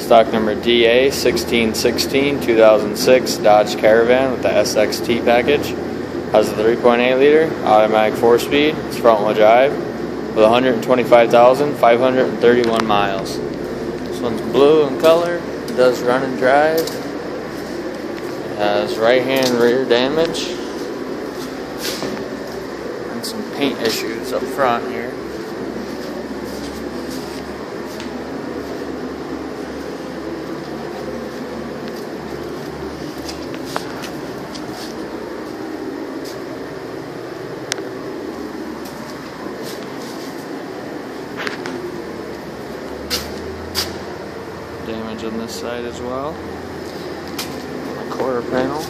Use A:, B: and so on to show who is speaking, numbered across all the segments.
A: stock number DA1616 2006 Dodge Caravan with the SXT package. Has a 3.8 liter automatic 4-speed. It's front wheel drive with 125,531 miles. This one's blue in color. It does run and drive. It has right hand rear damage and some paint issues up front here. Damage on this side as well. The quarter panel.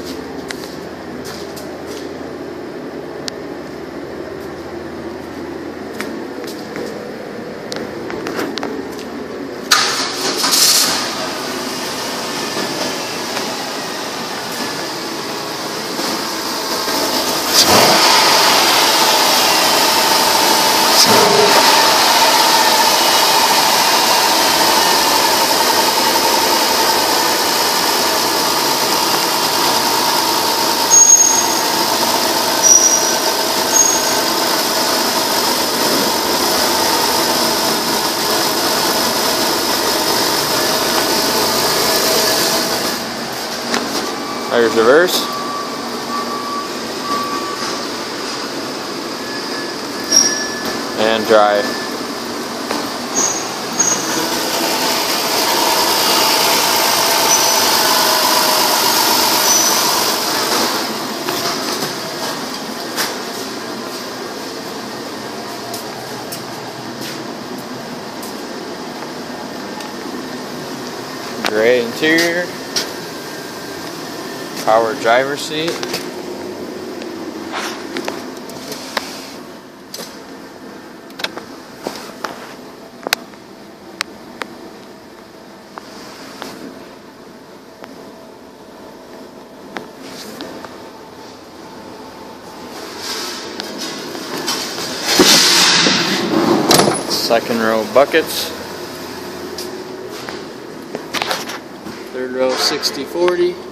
A: There's reverse. And drive. Gray interior. Power driver's seat. Second row buckets. Third row 60/40.